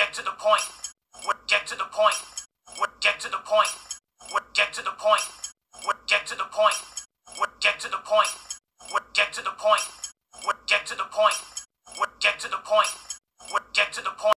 Get to the point. Get to the point. Get to the point. Get to the point. Get to the point. Get to the point. Get to the point. Get to the point.